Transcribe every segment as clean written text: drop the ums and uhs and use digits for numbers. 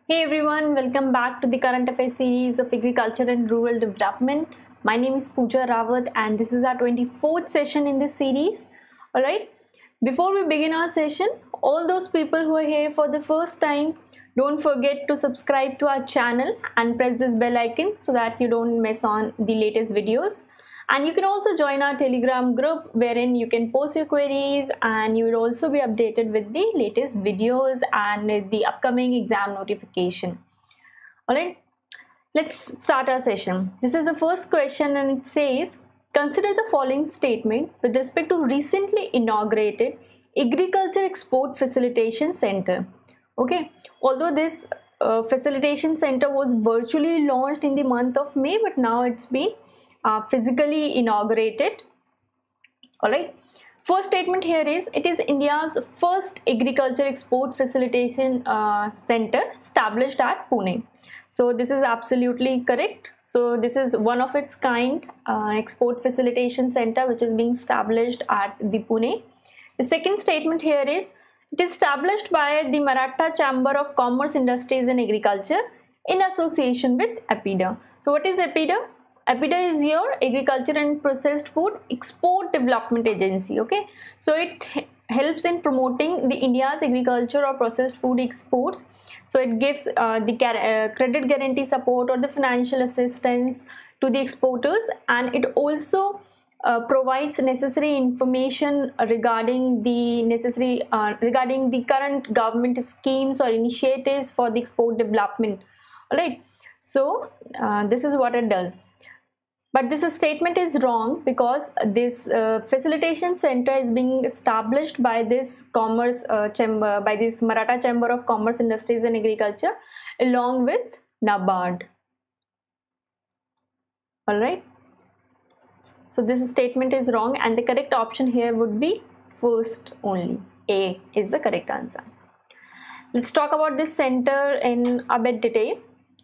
Hey everyone, welcome back to the current affairs series of agriculture and rural development. My name is Pooja Rawat and this is our 24th session in this series. Alright, before we begin our session, all those people who are here for the first time, don't forget to subscribe to our channel and press this bell icon so that you don't miss on the latest videos. And you can also join our Telegram group wherein you can post your queries and you will also be updated with the latest videos and the upcoming exam notification. Alright, let's start our session. This is the first question and it says, consider the following statement with respect to recently inaugurated Agriculture Export Facilitation Center. Okay, although this facilitation center was virtually launched in the month of May, but now it's been physically inaugurated. Alright, first statement here is, it is India's first agriculture export facilitation center established at Pune. So this is absolutely correct. So this is one of its kind export facilitation center which is being established at the Pune. The second statement here is, it is established by the Maratha Chamber of Commerce, Industries and Agriculture in association with APIDA. So what is APIDA? APIDA is your Agriculture and Processed Food Export Development Agency. Okay, so it helps in promoting the India's agriculture or processed food exports. So it gives the credit guarantee support or the financial assistance to the exporters, and it also provides necessary information regarding the current government schemes or initiatives for the export development. All right, so this is what it does. But this statement is wrong because this facilitation center is being established by this commerce chamber, by this Maratha Chamber of Commerce, Industries and Agriculture along with NABARD. Alright. So this statement is wrong and the correct option here would be first only. A is the correct answer. Let's talk about this center in a bit detail.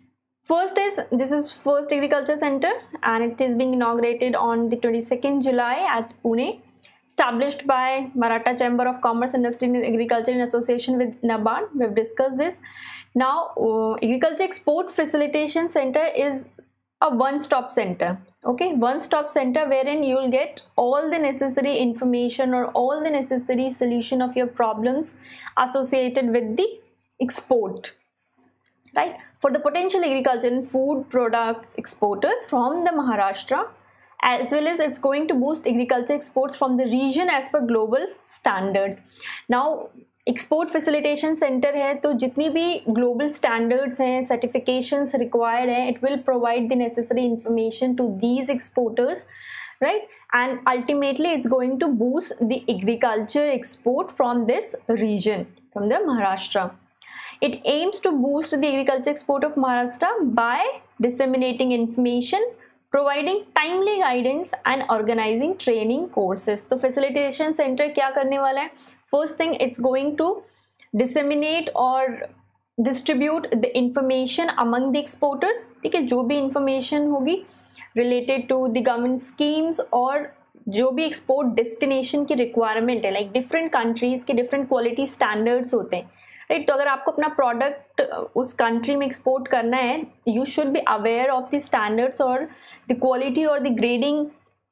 First is, this is first agriculture center and it is being inaugurated on the 22nd July at Pune, established by Maratha Chamber of Commerce, Industry and Agriculture in association with NABARD. We have discussed this. Now, Agriculture Export Facilitation Center is a one-stop center. Okay, one-stop center wherein you will get all the necessary information or all the necessary solution of your problems associated with the export. Right, for the potential agriculture and food products exporters from the Maharashtra, as well as it's going to boost agriculture exports from the region as per global standards. Now, export facilitation center है तो जितनी भी global standards हैं, certifications required हैं, it will provide the necessary information to these exporters, right? And ultimately, it's going to boost the agriculture export from this region, from the Maharashtra. It aims to boost the agriculture export of Maharashtra by disseminating information, providing timely guidance and organizing training courses. So facilitation center क्या करने वाला है? First thing, it's going to disseminate or distribute the information among the exporters. ठीक है, जो भी information होगी related to the government schemes और जो भी export destination की requirement है, like different countries के different quality standards होते हैं. राइट, तो अगर आपको अपना प्रोडक्ट उस कंट्री में एक्सपोर्ट करना है, you should be aware of the standards और द क्वालिटी और the grading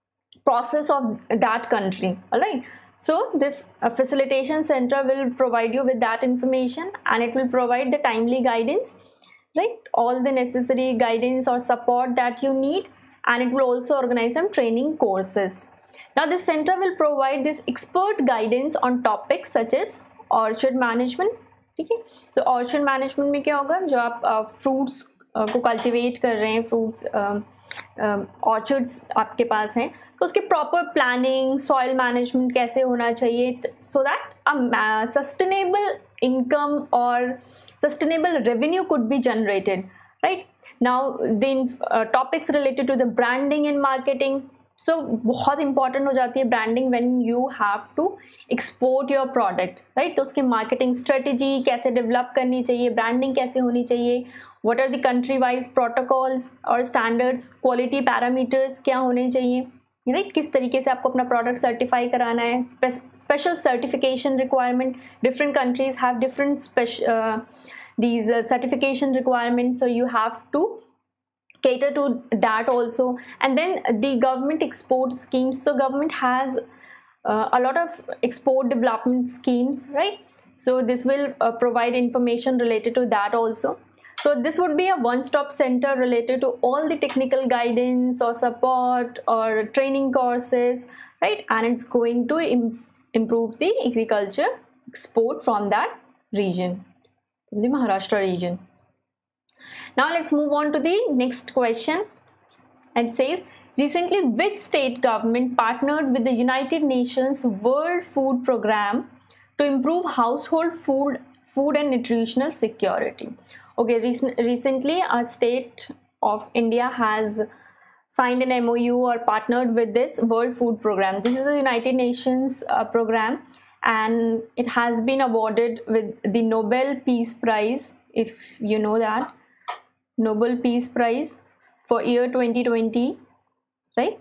process of that country. Alright, so this facilitation center will provide you with that information and it will provide the timely guidance, right, all the necessary guidance or support that you need, and it will also organize some training courses. Now this center will provide this expert guidance on topics such as orchard management. ठीक है, तो orchard management में क्या होगा, जो आप fruits को cultivate कर रहे हैं, फ्रूट्स ऑर्चर्ड्स आपके पास हैं, तो उसके प्रॉपर प्लानिंग, सॉइल मैनेजमेंट कैसे होना चाहिए, सो दैट सस्टेनेबल इनकम और sustainable revenue could be generated. Right, now the topics related to the branding and marketing. So बहुत इंपॉर्टेंट हो जाती है branding when you have to export your product. Right, तो उसकी मार्केटिंग स्ट्रेटेजी कैसे develop करनी चाहिए, ब्रांडिंग कैसे होनी चाहिए, what are the country wise protocols और स्टैंडर्ड्स, क्वालिटी पैरामीटर्स क्या होने चाहिए, राइट, किस तरीके से आपको अपना प्रोडक्ट सर्टिफाई कराना है, special certification requirement. Different countries have these certification requirements, so you have to cater to that also. And then the government export schemes, so government has a lot of export development schemes, right? So this will provide information related to that also. So this would be a one-stop center related to all the technical guidance or support or training courses, right? And it's going to improve the agriculture export from that region, the Maharashtra region. Now let's move on to the next question. It says, recently which state government partnered with the United Nations World Food Programme to improve household food and nutritional security? Okay, recently a state of India has signed an MOU or partnered with this World Food Programme. This is a United Nations program, and it has been awarded with the Nobel Peace Prize, if you know that, Nobel Peace Prize for year 2020, right?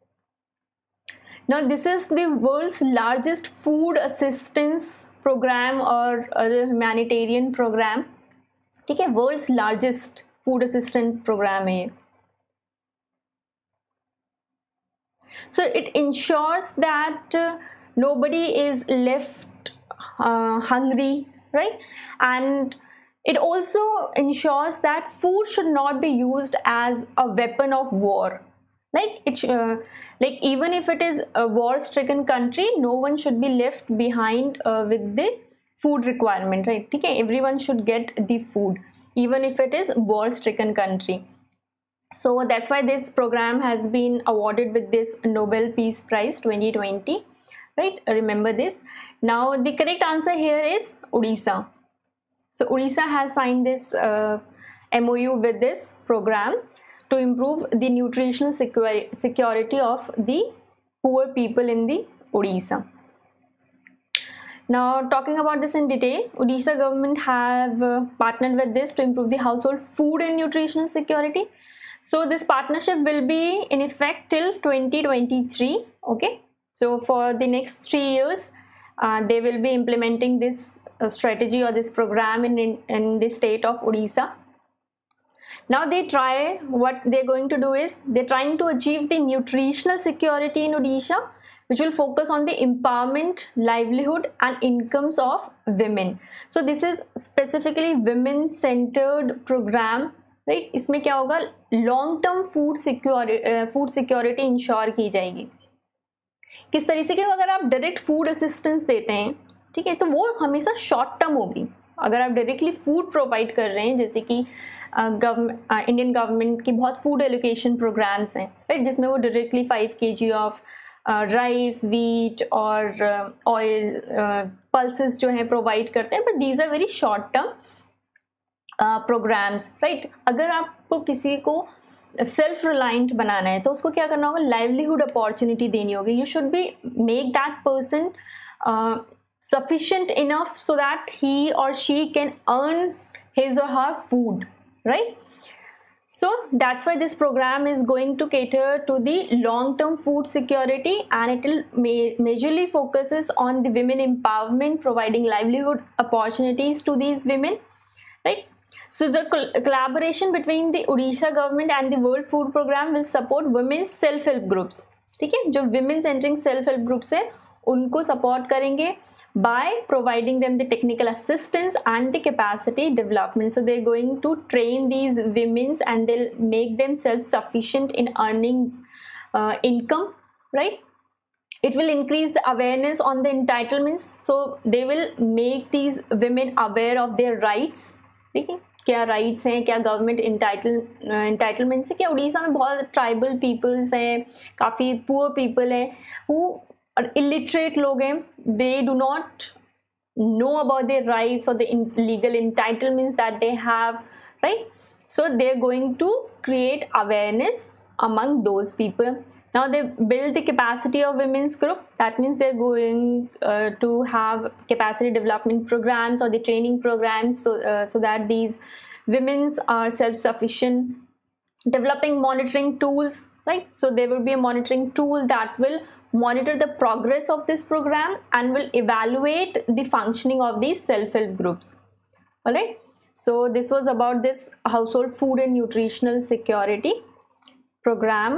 Now this is the world's largest food assistance program or other humanitarian program. ठीक है, world's largest food assistance program है. So it ensures that nobody is left hungry, right? And it also ensures that food should not be used as a weapon of war. Like even if it is a war-stricken country, no one should be left behind with the food requirement, right? Okay, everyone should get the food, even if it is war-stricken country. So that's why this program has been awarded with this Nobel Peace Prize 2020, right? Remember this. Now the correct answer here is Odisha. So Odisha has signed this MOU with this program to improve the nutritional security of the poor people in the Odisha. Now talking about this in detail, Odisha government have partnered with this to improve the household food and nutritional security. So this partnership will be in effect till 2023. Okay, so for the next 3 years they will be implementing this strategy or this program in the state of Odisha. Now what they're going to do is they're trying to achieve the nutritional security in Odisha, which will focus on the empowerment, livelihood and incomes of women. So this is specifically women centered program, right? इसमें क्या होगा, long term food security ensure की जाएगी. किस तरीके से, अगर आप डायरेक्ट फूड असिस्टेंस देते हैं, ठीक है, तो वो हमेशा शॉर्ट टर्म होगी. अगर आप डायरेक्टली फूड प्रोवाइड कर रहे हैं, जैसे कि इंडियन गवर्नमेंट की बहुत फूड एलोकेशन प्रोग्राम्स हैं, राइट, जिसमें वो directly 5 kg of rice, wheat और ऑयल पल्सेस जो हैं प्रोवाइड करते हैं, but these are very short term programs, right. अगर आपको किसी को सेल्फ रिलायंट बनाना है तो उसको क्या करना होगा, लाइवलीहुड अपॉर्चुनिटी देनी होगी. You should be make that person sufficient enough so that he or she can earn his or her food, right? So that's why this program is going to cater to the long-term food security, and it will majorly focuses on the women empowerment, providing livelihood opportunities to these women, right? So the collaboration between the Odisha government and the World Food Program will support women's self-help groups. ठीक है, जो women centering self-help groups है उनको support करेंगे by providing them the technical assistance and the capacity development. So they're going to train these women and they'll make them self-sufficient in earning income, right? It will increase the awareness on the entitlements. So they will make these women aware of their rights. ठीक है, क्या rights हैं, क्या government entitlements है. क्या उड़ीसा में बहुत tribal peoples हैं, काफ़ी पुअर पीपल हैं, हु illiterate लोग हैं, they do not know about their rights or the legal entitlements that they have, right? So they're going to create awareness among those people. Now they build the capacity of women's group. That means they're going to have capacity development programs or the training programs, so that these women are self-sufficient. Developing monitoring tools, right? So there will be a monitoring tool that will monitor the progress of this program and will evaluate the functioning of these self-help groups. All right. So this was about this household food and nutritional security program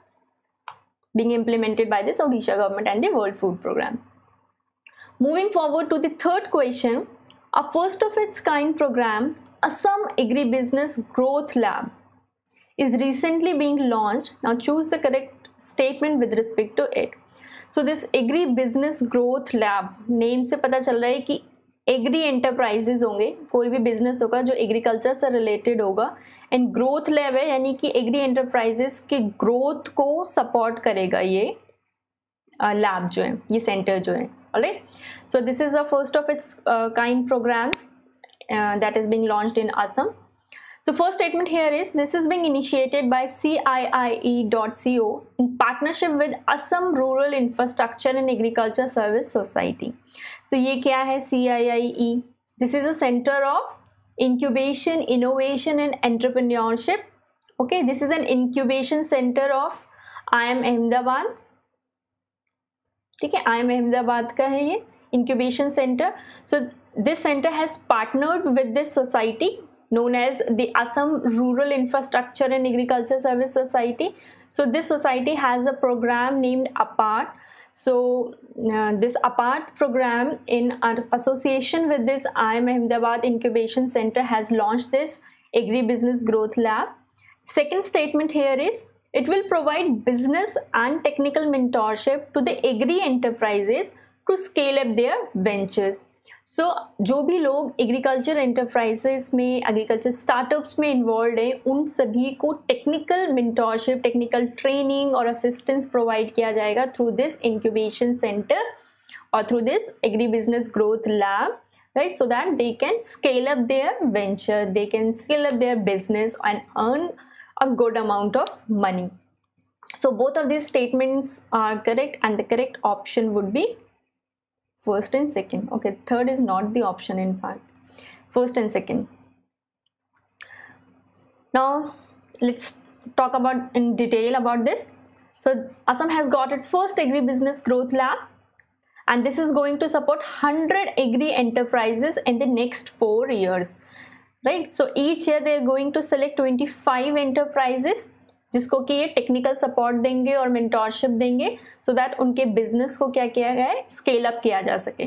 being implemented by this Odisha government and the World Food Program. Moving forward to the third question, a first of its kind program, Assam Agribusiness Growth Lab, is recently being launched. Now choose the correct statement with respect to it. So this Agribusiness Growth Lab, name से पता चल रहा है कि agri enterprises होंगे, कोई भी business होगा जो एग्रीकल्चर से रिलेटेड होगा, एंड ग्रोथ लैब है यानी कि एग्री एंटरप्राइजेज के ग्रोथ को सपोर्ट करेगा ये लैब जो है, ये सेंटर जो है. Alright, so this is the first of its kind program that is being launched in Assam. So first statement here is this is being initiated by CIIE.co in partnership with Assam Rural Infrastructure and Agriculture Service Society. तो ये क्या है CIIE? This is a center of incubation, innovation and entrepreneurship. Okay, this is an incubation center of IIM Ahmedabad. ठीक है, IIM Ahmedabad का है ये incubation center. So this center has partnered with this society known as the Assam Rural Infrastructure and Agriculture Service Society. So this society has a program named APART. So this APART program in association with this IIM Ahmedabad Incubation Center has launched this Agribusiness Growth Lab. Second statement here is it will provide business and technical mentorship to the agri enterprises to scale up their ventures. सो जो भी लोग agriculture enterprises में, agriculture startups में involve हैं, उन सभी को technical mentorship, technical training और असिस्टेंस प्रोवाइड किया जाएगा थ्रू दिस इंक्यूबेशन सेंटर और through this agri business growth lab, right, so that they can scale up their venture, they can scale up their business and earn a good amount of money. So both of these statements are correct and the correct option would be first and second. Okay, third is not the option in fact, first and second. Now let's talk about in detail about this. So Assam has got its first agribusiness growth lab and this is going to support 100 agri enterprises in the next 4 years, right? So each year they are going to select 25 enterprises जिसको कि ये technical support देंगे और mentorship देंगे so that उनके business को क्या किया गया है, स्केल अप किया जा सके.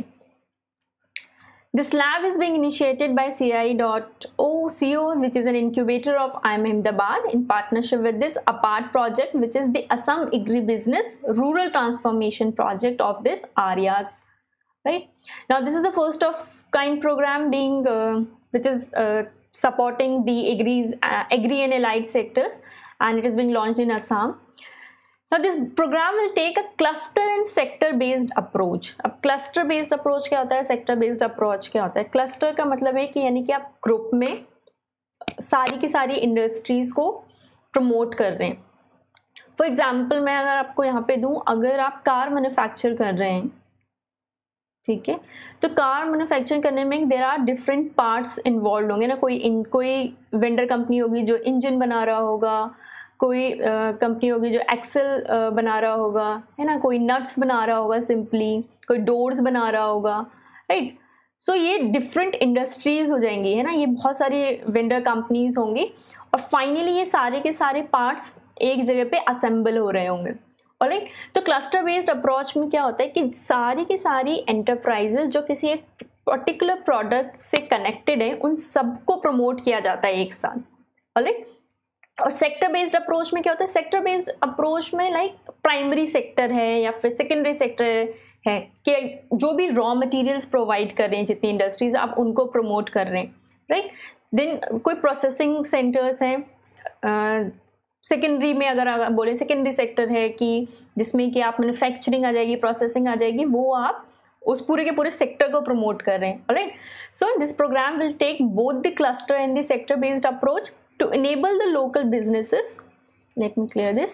This lab is being initiated by CIIE.co which is an incubator of IIM Ahmedabad in partnership with this APART project which is the Assam Agribusiness Rural Transformation project of this ARIAS, right? Now this is the first of kind program being which is supporting the agri and allied sectors and it is being launched in Assam. Now this program will take a cluster and sector based approach. अब cluster based approach क्या होता है, sector based approach क्या होता है? Cluster का मतलब है कि यानी कि आप ग्रुप में सारी की सारी इंडस्ट्रीज को प्रमोट कर रहे हैं. फॉर एग्जाम्पल मैं अगर आपको यहाँ पे दूँ, अगर आप कार मैन्युफैक्चर कर रहे हैं, ठीक है, तो कार मैन्युफैक्चरिंग करने में there are different parts involve होंगे ना. कोई वेंडर कंपनी होगी जो इंजन बना रहा होगा, कोई कंपनी होगी जो एक्सेल बना रहा होगा, है ना, कोई नट्स बना रहा होगा, सिंपली कोई डोर्स बना रहा होगा, राइट. सो ये डिफरेंट इंडस्ट्रीज हो जाएंगी, है ना, ये बहुत सारी वेंडर कंपनीज होंगी और फाइनली ये सारे के सारे पार्ट्स एक जगह पे असेंबल हो रहे होंगे. ऑलराइट, तो क्लस्टर बेस्ड अप्रोच में क्या होता है कि सारी की सारी एंटरप्राइजेज जो किसी एक पर्टिकुलर प्रोडक्ट से कनेक्टेड है उन सबको प्रमोट किया जाता है एक साथ. ऑलराइट, और सेक्टर बेस्ड अप्रोच में क्या होता है, सेक्टर बेस्ड अप्रोच में लाइक प्राइमरी सेक्टर है या फिर सेकेंडरी सेक्टर है कि जो भी रॉ मटेरियल्स प्रोवाइड कर रहे हैं जितनी इंडस्ट्रीज, आप उनको प्रमोट कर रहे हैं, राइट. देन कोई प्रोसेसिंग सेंटर्स हैं, सेकेंडरी में अगर बोले सेकेंडरी सेक्टर है कि जिसमें कि आप मैन्युफैक्चरिंग आ जाएगी, प्रोसेसिंग आ जाएगी, वो आप उस पूरे के पूरे सेक्टर को प्रमोट कर रहे हैं. Alright, so this program will take both the cluster and the sector based approach to enable the local businesses, let me clear this,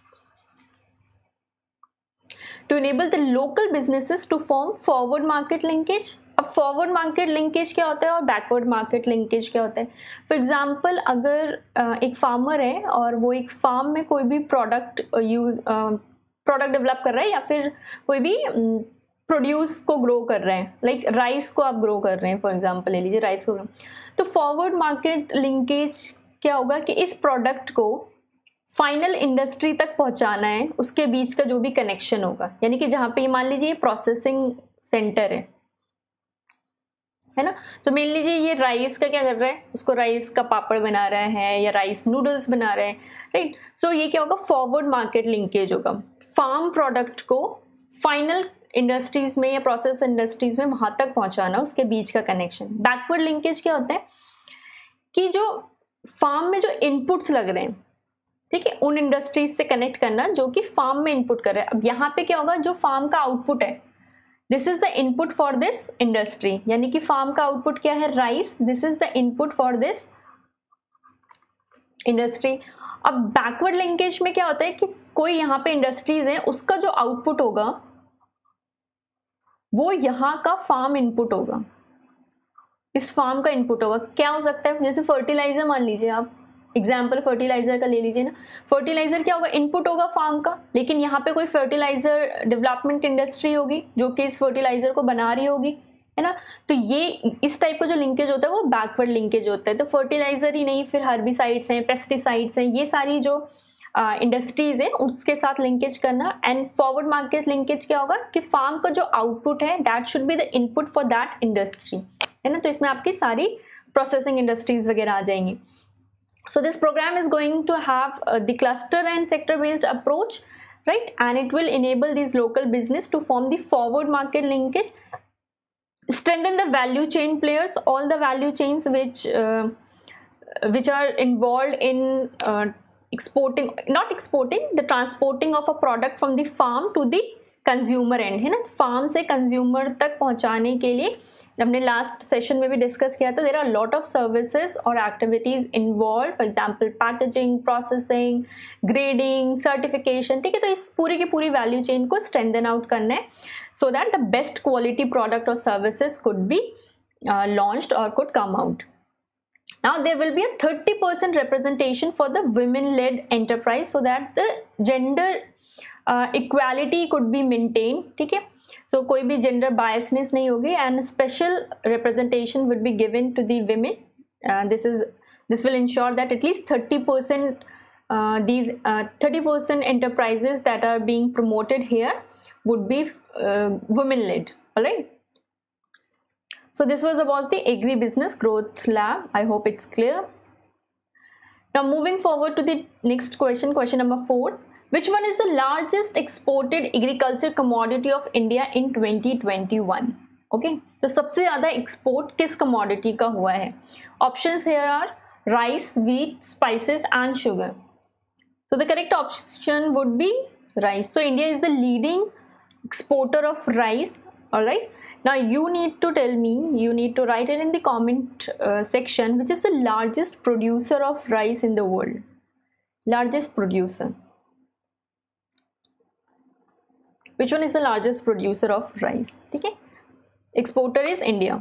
to enable the local businesses to form forward market linkage. अब forward market linkage क्या होता है और backward market linkage क्या होता है. For example अगर एक फार्मर है और वो एक फार्म में कोई भी प्रोडक्ट डेवलप कर रहा है या फिर कोई भी प्रोड्यूस को ग्रो कर रहे हैं, लाइक राइस को आप ग्रो कर रहे हैं, फॉर एग्जांपल ले लीजिए राइस को, तो फॉरवर्ड मार्केट लिंकेज क्या होगा कि इस प्रोडक्ट को फाइनल इंडस्ट्री तक पहुंचाना है, उसके बीच का जो भी कनेक्शन होगा, यानी कि जहाँ पे मान लीजिए प्रोसेसिंग सेंटर है ना, तो मान लीजिए ये राइस का क्या कर रहा है, उसको राइस का पापड़ बना रहा है या राइस नूडल्स बना रहे हैं, राइट। सो ये क्या होगा, फॉरवर्ड मार्केट लिंकेज होगा, फार्म प्रोडक्ट को फाइनल इंडस्ट्रीज में या प्रोसेस इंडस्ट्रीज में वहां तक पहुंचाना, उसके बीच का कनेक्शन। बैकवर्ड लिंकेज क्या होता है कि जो फार्म में जो इनपुट्स लग रहे हैं, ठीक है, उन इंडस्ट्रीज से कनेक्ट करना जो कि फार्म में इनपुट कर रहे हैं। अब यहाँ पे क्या होगा, जो फार्म का आउटपुट है, this is the input for this industry, यानी कि फार्म का आउटपुट क्या है, rice, this is the input for this industry. अब बैकवर्ड लिंकेज में क्या होता है कि कोई यहाँ पे इंडस्ट्रीज है, उसका जो आउटपुट होगा वो यहाँ का फार्म इनपुट होगा, इस फार्म का इनपुट होगा। क्या हो सकता है, जैसे फर्टिलाइजर मान लीजिए आप, एग्जाम्पल फर्टिलाइजर का ले लीजिए ना, फर्टिलाइजर क्या होगा, इनपुट होगा फार्म का, लेकिन यहाँ पे कोई फर्टिलाइजर डेवलपमेंट इंडस्ट्री होगी जो कि इस फर्टिलाइजर को बना रही होगी, है ना। तो ये इस टाइप का जो लिंकेज होता है वो बैकवर्ड लिंकेज होता है। तो फर्टिलाइजर ही नहीं, फिर हर्बिसाइड्स हैं, पेस्टिसाइड्स हैं, ये सारी जो इंडस्ट्रीज है उसके साथ लिंकेज करना। एंड फॉरवर्ड मार्केट लिंकेज क्या होगा कि फार्म का जो आउटपुट है that should be the input for that industry, है ना। तो इसमें आपकी सारी प्रोसेसिंग इंडस्ट्रीज वगैरह आ जाएंगी। So this program is going to have the cluster and sector based approach, right, and it will enable these local business to form the forward market linkage, strengthen the value chain players, all the value chains which are involved in the transporting of a product from the farm to the consumer end, है ना। Farm से consumer तक पहुंचाने के लिए हमने last session में भी डिस्कस किया था, there are lot of services और activities involve, for example packaging, processing, grading, certification, ठीक है। तो इस पूरी की पूरी वैल्यू चेन को स्ट्रेंथन आउट करना है so that the best quality product और सर्विसेज कुड बी लॉन्च्ड और could come out. Now there will be a 30% representation for the women-led enterprise so that the gender equality could be maintained, ठीक है। So कोई भी gender biasness नहीं होगी and special representation would be given to the women. This will ensure that at least 30% 30% enterprises that are being promoted here would be women-led. All right. So this was about the Agribusiness Growth Lab. I hope it's clear. Now moving forward to the next question, question number 4. Which one is the largest exported agriculture commodity of India in 2021? Okay, तो सबसे ज़्यादा export किस commodity का हुआ है? Options here are rice, wheat, spices and sugar. So the correct option would be rice. So India is the leading exporter of rice. All right. Now you need to tell me, you need to write it in the comment section, which is the largest producer of rice in the world. Largest producer. Which one is the largest producer of rice? Okay. Exporter is India.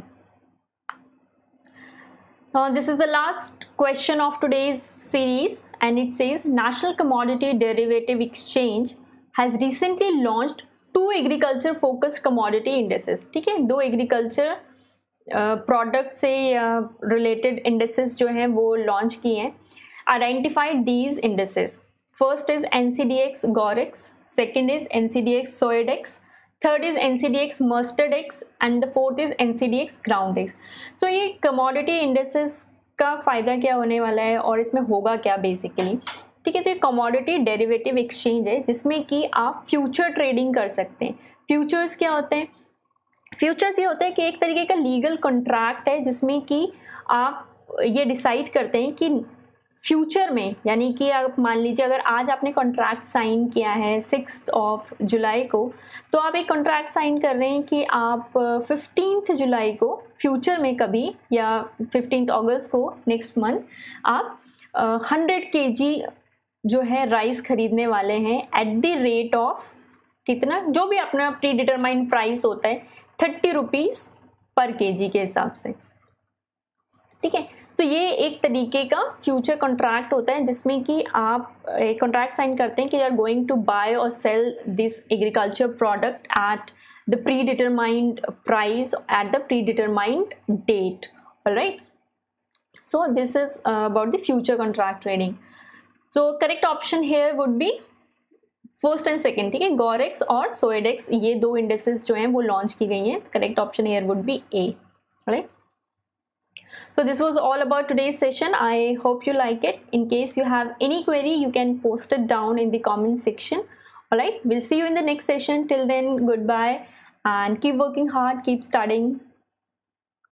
Now this is the last question of today's series and it says National Commodity Derivative Exchange has recently launched 2 agriculture focused commodity indices, ठीक है। 2 agriculture product से related indices जो हैं वो launch किए हैं। Identified these indices, first is NCDX Guarex, second is NCDX Soydex, third is NCDX Mustardex and the fourth is NCDX Groundex. So ये commodity indices का फ़ायदा क्या होने वाला है और इसमें होगा क्या बेसिकली, ठीक है। तो ये कमोडिटी डेरिवेटिव एक्सचेंज है जिसमें कि आप फ्यूचर ट्रेडिंग कर सकते हैं। फ्यूचर्स क्या होते हैं, फ्यूचर्स ये होता है कि एक तरीके का लीगल कॉन्ट्रैक्ट है जिसमें कि आप ये डिसाइड करते हैं कि फ्यूचर में, यानी कि आप मान लीजिए अगर आज आपने कॉन्ट्रैक्ट साइन किया है 6 जुलाई को, तो आप एक कॉन्ट्रैक्ट साइन कर रहे हैं कि आप 15 जुलाई को फ्यूचर में कभी या 15 अगस्त को नेक्स्ट मंथ आप 100 kg जो है राइस खरीदने वाले हैं एट द रेट ऑफ कितना, जो भी अपना प्री डिटरमाइंड प्राइस होता है 30 रुपीज़ पर kg के हिसाब से, ठीक है। तो ये एक तरीके का फ्यूचर कॉन्ट्रैक्ट होता है जिसमें कि आप एक कॉन्ट्रैक्ट साइन करते हैं कि you are going to buy और sell this agriculture product at the predetermined price at the predetermined date. All right, so this is about the future contract trading. So correct option here would be first and second, ठीक है, गॉरेक्स और सोएडेक्स ये दो indices जो हैं वो launch की गई हैं. Correct option here would be A. Right, so this was all about today's session. I hope you like it. In case you have any query, you can post it down in the comment section. All right, we'll see you in the next session. Till then, goodbye and keep working hard, keep studying.